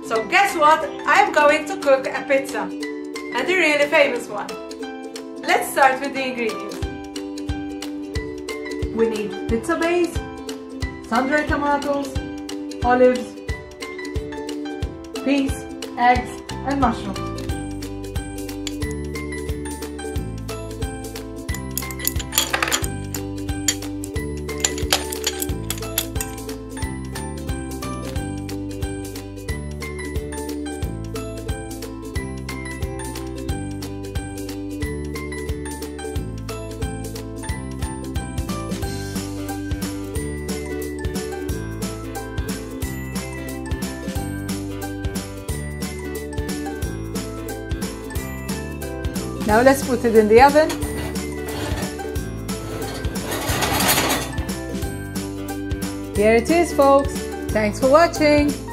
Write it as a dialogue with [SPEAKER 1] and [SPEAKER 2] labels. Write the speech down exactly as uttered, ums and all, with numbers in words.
[SPEAKER 1] So guess what? I am going to cook a pizza, and the really famous one. Let's start with the ingredients. We need pizza base, sun-dried tomatoes, olives, peas, eggs and mushrooms. Now let's put it in the oven. Here it is, folks. Thanks for watching.